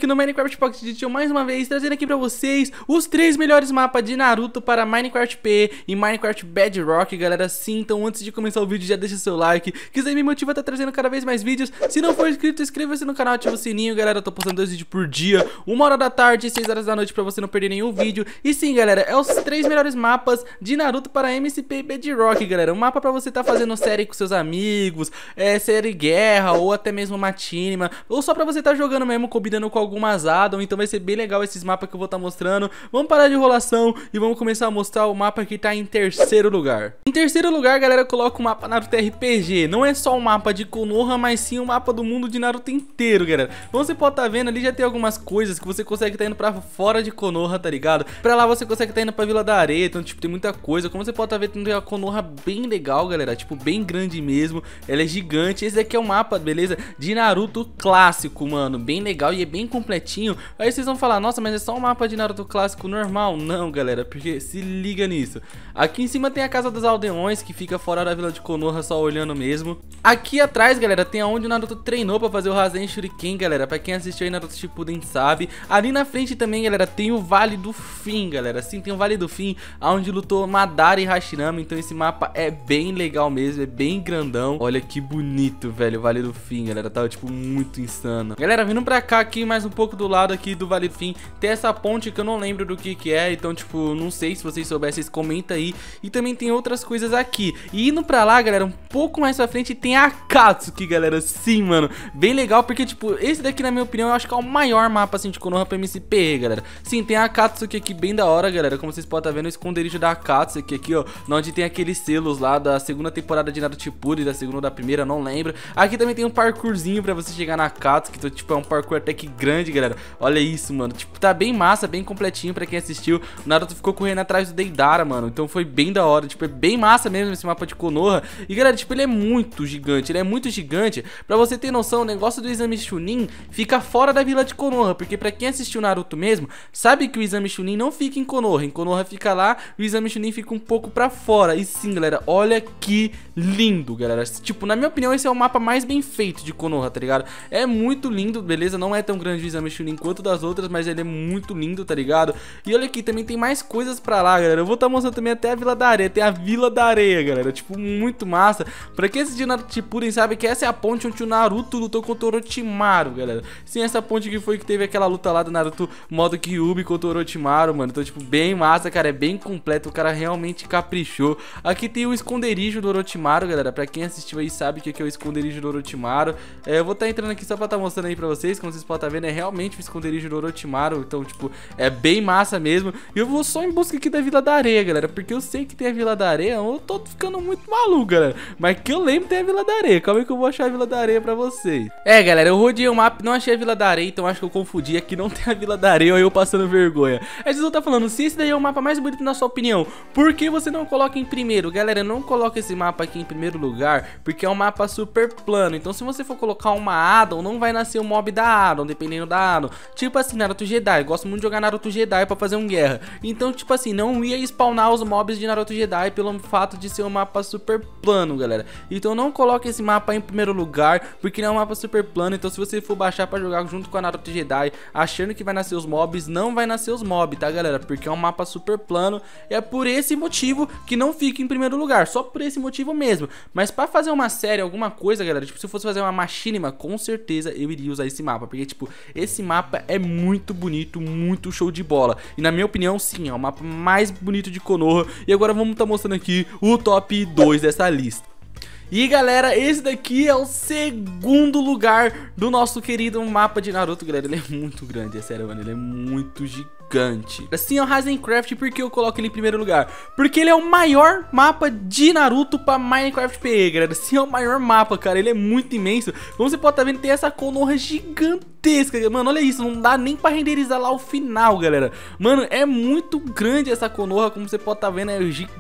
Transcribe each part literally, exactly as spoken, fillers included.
aqui no Minecraft Pocket Edition mais uma vez, trazendo aqui pra vocês os três melhores mapas de Naruto para Minecraft P e Minecraft Bedrock, galera. Sim, então antes de começar o vídeo já deixa seu like, que isso aí me motiva a estar trazendo cada vez mais vídeos. Se não for inscrito, inscreva-se no canal, ativa o sininho, galera. Eu tô postando dois vídeos por dia, uma hora da tarde e seis horas da noite, pra você não perder nenhum vídeo. E sim, galera, é os três melhores mapas de Naruto para M C P e Bedrock, galera. Um mapa pra você tá fazendo série com seus amigos, é, série guerra ou até mesmo machinima, ou só pra você tá jogando mesmo, combinando com algumas addon. Então vai ser bem legal esses mapas que eu vou estar tá mostrando. Vamos parar de enrolação e vamos começar a mostrar o mapa que tá em terceiro lugar. Em terceiro lugar, galera, eu coloco o mapa Naruto R P G. Não é só o mapa de Konoha, mas sim o mapa do mundo de Naruto inteiro, galera. Como você pode tá vendo ali, já tem algumas coisas que você consegue tá indo pra fora de Konoha, tá ligado? Pra lá você consegue tá indo pra Vila da Areia, então tipo, tem muita coisa. Como você pode tá vendo, tem uma Konoha bem legal, galera, tipo, bem grande mesmo. Ela é gigante. Esse daqui é o mapa, beleza? De Naruto clássico, mano, bem legal e é bem completinho. Aí vocês vão falar, nossa, mas é só um mapa de Naruto clássico normal? Não, galera, porque se liga nisso. Aqui em cima tem a Casa dos Aldeões, que fica fora da Vila de Konoha, só olhando mesmo. Aqui atrás, galera, tem aonde o Naruto treinou pra fazer o Rasen Shuriken, galera. Pra quem assistiu aí Naruto Shippuden sabe. Ali na frente também, galera, tem o Vale do Fim, galera. Sim, tem o Vale do Fim, aonde lutou Madara e Hashirama. Então esse mapa é bem legal mesmo, é bem grandão. Olha que bonito, velho, o Vale do Fim, galera. Tava, tipo, muito insano. Galera, vindo pra cá aqui, mais um pouco do lado aqui do Vale do Fim, tem essa ponte que eu não lembro do que que é. Então, tipo, não sei, se vocês soubessem, vocês comentam aí. E também tem outras coisas aqui. E indo pra lá, galera, um pouco mais pra frente tem a Akatsuki, galera. Sim, mano, bem legal, porque, tipo, esse daqui, na minha opinião, eu acho que é o maior mapa, assim, de Konoha pra M C P, galera. Sim, tem a Akatsuki aqui bem da hora, galera. Como vocês podem estar vendo, o esconderijo da Akatsuki aqui, ó, onde tem aqueles selos lá da segunda temporada de Naruto Shippuden, da segunda ou da primeira, não lembro. Aqui também tem um parkourzinho pra você chegar na Akatsuki, então, tipo, é um parkour até que grande, galera. Olha isso, mano, tipo, tá bem massa, bem completinho pra quem assistiu. O Naruto ficou correndo atrás do Deidara, mano, então foi bem da hora, tipo, é bem massa mesmo esse mapa de Konoha. E, galera, tipo, ele é muito gigante, ele é muito gigante. Pra você ter noção, o negócio do Exame Chunin fica fora da Vila de Konoha, porque pra quem assistiu Naruto mesmo, sabe que o Exame Chunin não fica em Konoha. Em Konoha fica lá, o Exame Chunin fica um pouco pra fora. E sim, galera, olha que lindo, galera. Tipo, na minha opinião, esse é o mapa mais bem feito de Konoha, tá ligado? É muito lindo, beleza? Não é tão grande o Exame Chunin quanto das outras, mas ele é muito lindo, tá ligado? E olha aqui, também tem mais coisas pra lá, galera. Eu vou estar tá mostrando também até a Vila da Areia. Tem a Vila da Areia, galera. Tipo, muito massa. Pra quem assistiu Naruto Shippuden sabe que essa é a ponte onde o Naruto lutou contra o Orochimaru, galera. Sim, essa ponte que foi que teve aquela luta lá do Naruto modo Kyuubi contra o Orochimaru, mano. Então, tipo, bem massa, cara. É bem completo. O cara realmente caprichou. Aqui tem o esconderijo do Orochimaru, galera. Pra quem assistiu aí sabe o que é o esconderijo do Orochimaru. É, eu vou estar tá entrando aqui só pra estar tá mostrando aí pra vocês. Como vocês podem estar tá vendo, é realmente o esconderijo do Orochimaru. Então, tipo, é bem massa mesmo. E eu vou só em busca aqui da Vila da Areia, galera. Porque eu sei que tem a Vila da Areia. Eu tô ficando muito maluco, galera. Mas que eu lembro tem a Vila da Areia. Calma aí que eu vou achar a Vila da Areia pra vocês. É, galera, eu rodei o mapa, não achei a Vila da Areia, então acho que eu confundi. Aqui não tem a Vila da Areia, ou eu passando vergonha. Aí vocês vão estar falando, se esse daí é o mapa mais bonito na sua opinião, por que você não coloca em primeiro? Galera, não coloca esse mapa aqui em primeiro lugar, porque é um mapa super plano. Então se você for colocar uma addon, não vai nascer o mob da addon, dependendo da addon. Tipo assim, Naruto Jedi, eu gosto muito de jogar Naruto Jedi pra fazer um guerra. Então, tipo assim, não ia spawnar os mobs de Naruto Jedi pelo fato de ser um mapa super plano, galera. Então não coloque esse mapa em primeiro lugar, porque não é um mapa super plano. Então se você for baixar pra jogar junto com a Naruto Jedi, achando que vai nascer os mobs, não vai nascer os mobs, tá, galera? Porque é um mapa super plano. E é por esse motivo que não fica em primeiro lugar, só por esse motivo mesmo. Mas pra fazer uma série, alguma coisa, galera, tipo, se eu fosse fazer uma machinima, com certeza eu iria usar esse mapa, porque, tipo, esse mapa é muito bonito, muito show de bola. E na minha opinião, sim, é o mapa mais bonito de Konoha. E agora vamos estar mostrando aqui o top dois dessa lista. E, galera, esse daqui é o segundo lugar do nosso querido mapa de Naruto, galera. Ele é muito grande, é sério, mano, ele é muito gigante. Assim, é o Razencraft, por que eu coloco ele em primeiro lugar? Porque ele é o maior mapa de Naruto pra Minecraft P, galera. Assim, é o maior mapa, cara, ele é muito imenso. Como você pode estar vendo, tem essa Konoha gigantesca, mano, olha isso, não dá nem pra renderizar lá o final, galera. Mano, é muito grande essa Konoha, como você pode estar vendo, é gigantesca.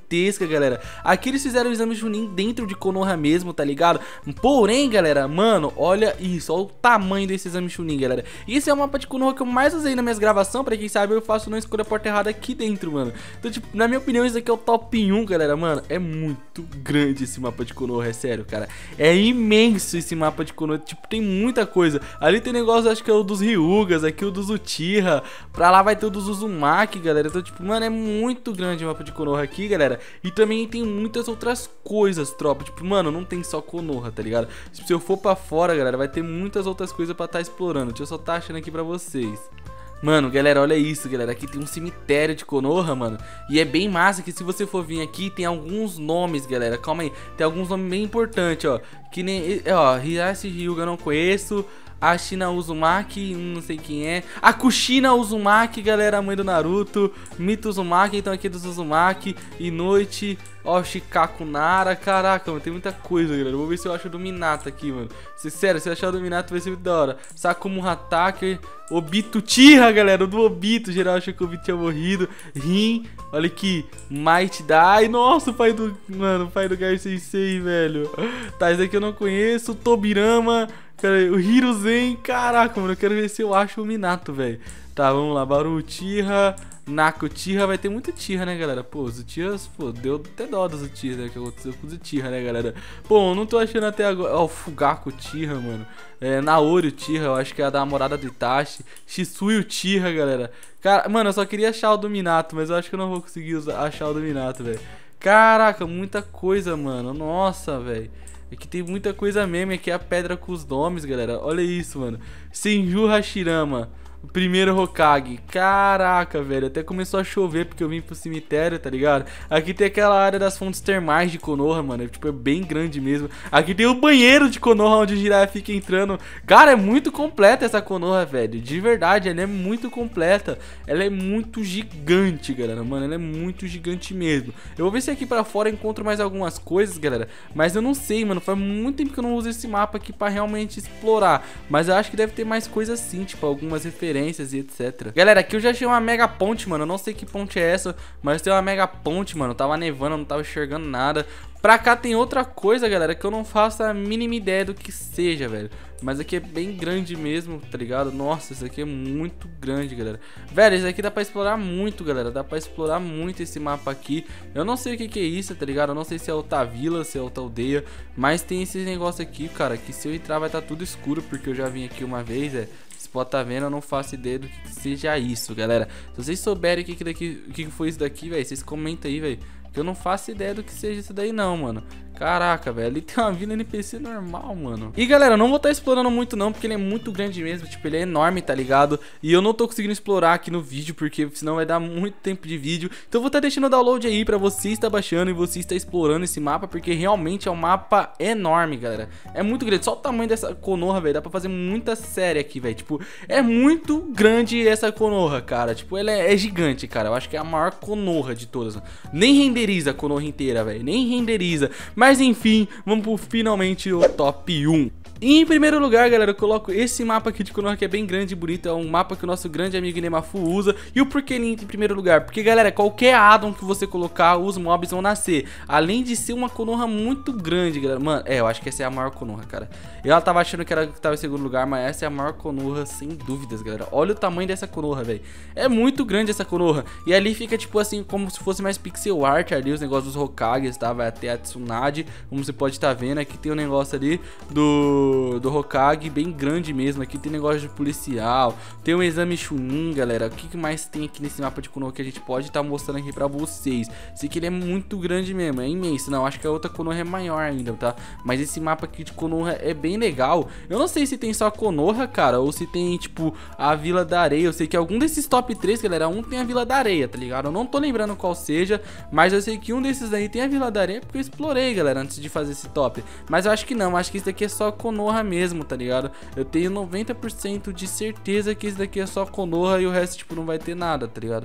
gigantesca, galera. Aqui eles fizeram o exame Chunin dentro de Konoha mesmo, tá ligado? Porém, galera, mano, olha isso, olha o tamanho desse exame Chunin, galera. Esse é o mapa de Konoha que eu mais usei nas minhas gravações. Pra quem sabe, eu faço não escolha a porta errada aqui dentro, mano. Então, tipo, na minha opinião, isso aqui é o top um, galera. Mano, é muito grande esse mapa de Konoha, é sério, cara. É imenso esse mapa de Konoha, tipo, tem muita coisa. Ali tem negócio, acho que é o dos Ryugas, aqui o dos Uchiha. Pra lá vai ter o dos Uzumaki, galera. Então, tipo, mano, é muito grande o mapa de Konoha aqui, galera. E também tem muitas outras coisas, tropa. Tipo, mano, não tem só Konoha, tá ligado? Se eu for pra fora, galera, vai ter muitas outras coisas pra estar explorando. Deixa eu só tá achando aqui pra vocês. Mano, galera, olha isso, galera. Aqui tem um cemitério de Konoha, mano. E é bem massa que se você for vir aqui, tem alguns nomes, galera. Calma aí, tem alguns nomes bem importantes, ó. Que nem, ó, Hiyashi Hyuga eu não conheço. A Ashina Uzumaki, não sei quem é. A Kushina Uzumaki, galera, a mãe do Naruto. Mito Uzumaki, então aqui dos Uzumaki. Inoichi, ó, Shikaku Nara. Caraca, mano, tem muita coisa, galera. Vou ver se eu acho o do Minato aqui, mano. Sério, se eu achar o do Minato vai ser muito da hora. Sakumu Hatake, Obito Uchiha, galera, o do Obito. Geral achou que o Obito tinha morrido. Rin, olha aqui, Might Dai. Nossa, o pai do, mano, o pai do Gai Sensei, velho. Tá, esse aqui eu não conheço. Tobirama, cara, o Hiruzen. Caraca, mano, eu quero ver se eu acho o Minato, velho. Tá, vamos lá, Baru Uchiha, Naku Uchiha, vai ter muito Uchiha, né, galera? Pô, os Uchihas, pô, deu até dó dos Uchihas, né, que aconteceu com os Uchiha, né, galera? Bom, não tô achando até agora. Ó, o Fugaku Uchiha, mano. É, Naori Uchiha, eu acho que é a da namorada do Itachi. Shisui Uchiha, galera. Cara, mano, eu só queria achar o do Minato, mas eu acho que eu não vou conseguir usar, achar o do Minato, velho. Caraca, muita coisa, mano. Nossa, velho. Aqui tem muita coisa mesmo. Aqui é a pedra com os nomes, galera. Olha isso, mano. Senju Hashirama, o primeiro Hokage. Caraca, velho. Até começou a chover porque eu vim pro cemitério, tá ligado? Aqui tem aquela área das fontes termais de Konoha, mano. É, tipo, é bem grande mesmo. Aqui tem o banheiro de Konoha onde o Jiraiya fica entrando. Cara, é muito completa essa Konoha, velho. De verdade, ela é muito completa. Ela é muito gigante, galera. Mano, ela é muito gigante mesmo. Eu vou ver se aqui pra fora eu encontro mais algumas coisas, galera. Mas eu não sei, mano. Faz muito tempo que eu não uso esse mapa aqui pra realmente explorar. Mas eu acho que deve ter mais coisas assim, tipo, algumas referências e etcétera. Galera, aqui eu já achei uma mega ponte, mano. Eu não sei que ponte é essa, mas tem uma mega ponte, mano. Tava nevando, eu não tava enxergando nada. Pra cá tem outra coisa, galera, que eu não faço a mínima ideia do que seja, velho. Mas aqui é bem grande mesmo, tá ligado? Nossa, isso aqui é muito grande, galera. Velho, isso aqui dá pra explorar muito, galera. Dá pra explorar muito esse mapa aqui. Eu não sei o que que é isso, tá ligado? Eu não sei se é outra vila, se é outra aldeia. Mas tem esse negócio aqui, cara, que se eu entrar vai estar tudo escuro, porque eu já vim aqui uma vez, é. Você pode estar vendo, eu não faço ideia do que seja isso, galera. Se vocês souberem o que, que, daqui, o que foi isso daqui, velho, vocês comentam aí, velho. Que eu não faço ideia do que seja isso daí não, mano. Caraca, velho, ali tem uma vila N P C normal, mano. E galera, eu não vou estar explorando muito não, porque ele é muito grande mesmo. Tipo, ele é enorme, tá ligado? E eu não tô conseguindo explorar aqui no vídeo, porque senão vai dar muito tempo de vídeo. Então eu vou estar deixando o download aí pra você estar baixando e você estar explorando esse mapa, porque realmente é um mapa enorme, galera. É muito grande, só o tamanho dessa Konoha, velho. Dá pra fazer muita série aqui, velho. Tipo, é muito grande essa Konoha, cara. Tipo, ela é, é gigante, cara. Eu acho que é a maior Konoha de todas. Nem renderiza a Konoha inteira, velho. Nem renderiza. Mas Mas enfim, vamos pro finalmente o top um. E em primeiro lugar, galera, eu coloco esse mapa aqui de Konoha, que é bem grande e bonito. É um mapa que o nosso grande amigo Nemafu usa. E o porquê ele entra em primeiro lugar? Porque, galera, qualquer addon que você colocar, os mobs vão nascer. Além de ser uma Konoha muito grande, galera. Mano, é, eu acho que essa é a maior Konoha, cara. Eu tava achando que era que tava em segundo lugar, mas essa é a maior Konoha, sem dúvidas, galera. Olha o tamanho dessa Konoha, velho. É muito grande essa Konoha. E ali fica, tipo assim, como se fosse mais pixel art ali, os negócios dos Hokages, tá? Vai até a Tsunade, como você pode estar vendo. Aqui tem um negócio ali do... do Hokage, bem grande mesmo. Aqui tem negócio de policial, tem um exame Chunin, galera. O que, que mais tem aqui nesse mapa de Konoha que a gente pode estar tá mostrando aqui pra vocês? Esse aqui ele é muito grande mesmo, é imenso. Não, acho que a outra Konoha é maior ainda, tá? Mas esse mapa aqui de Konoha é bem legal. Eu não sei se tem só Konoha, cara, ou se tem, tipo, a Vila da Areia. Eu sei que algum desses top três, galera, um tem a Vila da Areia, tá ligado? Eu não tô lembrando qual seja, mas eu sei que um desses aí tem a Vila da Areia, porque eu explorei, galera, antes de fazer esse top. Mas eu acho que não, acho que isso daqui é só Konoha mesmo, tá ligado? Eu tenho noventa por cento de certeza que esse daqui é só Konoha e o resto, tipo, não vai ter nada, tá ligado?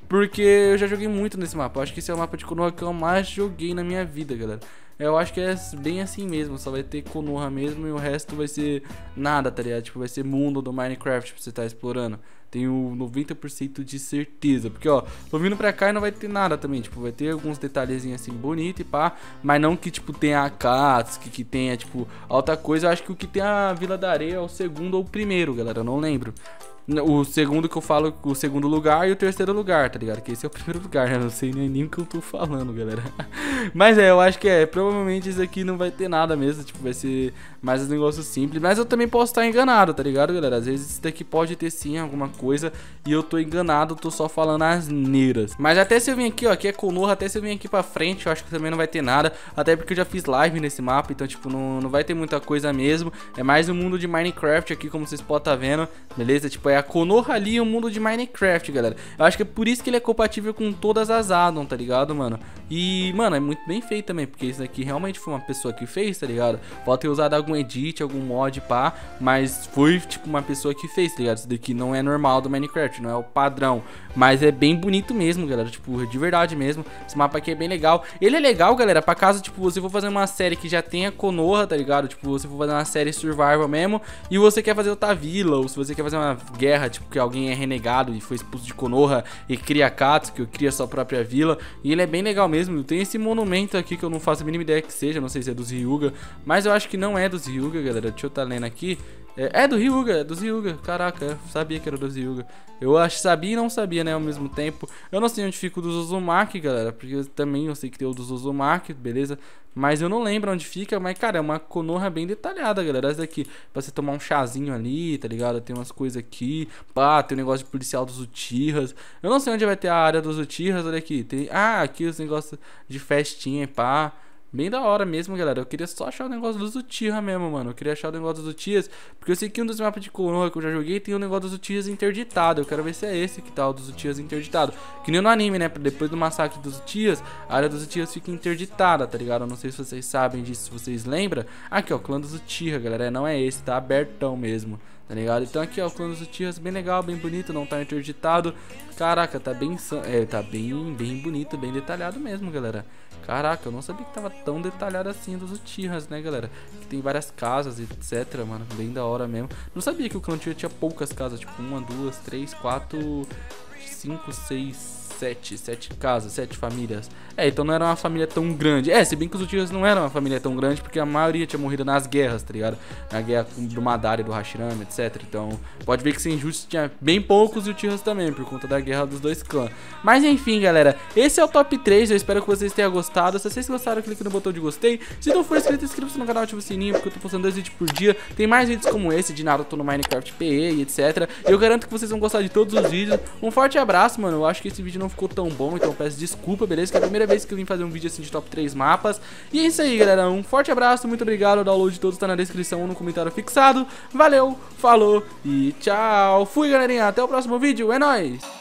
porque eu já joguei muito nesse mapa. Eu acho que esse é o mapa de Konoha que eu mais joguei na minha vida, galera. Eu acho que é bem assim mesmo, só vai ter Konoha mesmo e o resto vai ser nada, tá ligado? Tipo, vai ser mundo do Minecraft pra você tá explorando. Tenho noventa por cento de certeza, porque ó, tô vindo pra cá e não vai ter nada também, tipo, vai ter alguns detalhezinhos assim bonito e pá, mas não que tipo tenha Akatsuki, que tenha tipo alta coisa. Eu acho que o que tem a Vila da Areia é o segundo ou o primeiro, galera, eu não lembro. O segundo que eu falo, o segundo lugar e o terceiro lugar, tá ligado? Que esse é o primeiro lugar, né? Não sei nem, nem o que eu tô falando, galera. Mas é, eu acho que é, provavelmente isso aqui não vai ter nada mesmo, tipo, vai ser mais um negócio simples. Mas eu também posso estar enganado, tá ligado, galera? Às vezes isso daqui pode ter sim alguma coisa e eu tô enganado, tô só falando asneiras. Mas até se eu vim aqui, ó, aqui é Konoha, até se eu vim aqui pra frente, eu acho que também não vai ter nada. Até porque eu já fiz live nesse mapa, então, tipo, não, não vai ter muita coisa mesmo. É mais um mundo de Minecraft aqui, como vocês podem estar vendo, beleza? Tipo, é a Konoha ali e o mundo de Minecraft, galera. Eu acho que é por isso que ele é compatível com todas as addon, tá ligado, mano? E, mano, é muito bem feito também, porque isso daqui realmente foi uma pessoa que fez, tá ligado? Pode ter usado algum edit, algum mod, pá, mas foi, tipo, uma pessoa que fez, tá ligado? Isso daqui não é normal do Minecraft, não é o padrão, mas é bem bonito mesmo, galera, tipo, de verdade mesmo. Esse mapa aqui é bem legal. Ele é legal, galera, pra caso, tipo, você for fazer uma série que já tenha Konoha, tá ligado? Tipo, você for fazer uma série survival mesmo e você quer fazer outra vila, ou se você quer fazer uma guerra, tipo, que alguém é renegado e foi expulso de Konoha e cria Akatsuki, ou cria sua própria vila. E ele é bem legal mesmo. Tem esse monumento aqui que eu não faço a mínima ideia que seja, não sei se é dos Hyuga, mas eu acho que não é dos Hyuga, galera. Deixa eu estar lendo aqui. É, é do Hyuga, é dos Hyuga. Caraca, eu sabia que era dos Hyuga. Eu acho sabia e não sabia, né, ao mesmo tempo. Eu não sei onde fica o dos Uzumaki, galera, porque eu, também eu sei que tem o dos Uzumaki, beleza? Mas eu não lembro onde fica, mas, cara, é uma Konoha bem detalhada, galera. Essa daqui, pra você tomar um chazinho ali, tá ligado? Tem umas coisas aqui. Pá, tem o um negócio de policial dos Uchihas. Eu não sei onde vai ter a área dos Uchihas, olha aqui. Tem, ah, aqui os negócios de festinha e pá. Bem da hora mesmo, galera. Eu queria só achar o negócio dos Uchiha mesmo, mano. Eu queria achar o negócio dos Uchihas, porque eu sei que um dos mapas de Konoha que eu já joguei tem o negócio dos Uchihas interditado. Eu quero ver se é esse que tá, o dos Uchihas interditado. Que nem no anime, né? Depois do massacre dos Uchihas, a área dos Uchihas fica interditada, tá ligado? Eu não sei se vocês sabem disso, se vocês lembram. Aqui, ó, o clã dos Uchiha, galera. Não é esse, tá abertão mesmo, tá ligado? Então aqui, ó, o clã dos Uchihas, bem legal, bem bonito, não tá interditado. Caraca, tá bem, é, tá bem, bem bonito, bem detalhado mesmo, galera. Caraca, eu não sabia que tava tão detalhado assim dos Uchihas, né, galera? Que tem várias casas, etc, mano, bem da hora mesmo. Não sabia que o clã Uchiha tinha poucas casas, tipo uma, duas, três, quatro, cinco, seis, sete, sete casas, sete famílias. É, então não era uma família tão grande. É, se bem que os Uchihas não eram uma família tão grande, porque a maioria tinha morrido nas guerras, tá ligado? Na guerra do Madara e do Hashirama, etc. Então, pode ver que Senjutsu tinha bem poucos Uchihas também, por conta da guerra dos dois clãs. Mas enfim, galera, esse é o top três. Eu espero que vocês tenham gostado. Se vocês gostaram, clique no botão de gostei. Se não for inscrito, inscreva-se no canal, ativa o sininho, porque eu tô postando dois vídeos por dia. Tem mais vídeos como esse, de Naruto no Minecraft P E e etc. Eu garanto que vocês vão gostar de todos os vídeos. Um forte abraço, mano. Eu acho que esse vídeo não ficou tão bom, então eu peço desculpa, beleza? Que é a primeira vez que eu vim fazer um vídeo assim de top três mapas. E é isso aí, galera. Um forte abraço, muito obrigado. O download de todos tá na descrição ou no comentário fixado. Valeu, falou e tchau. Fui, galerinha. Até o próximo vídeo. É nóis!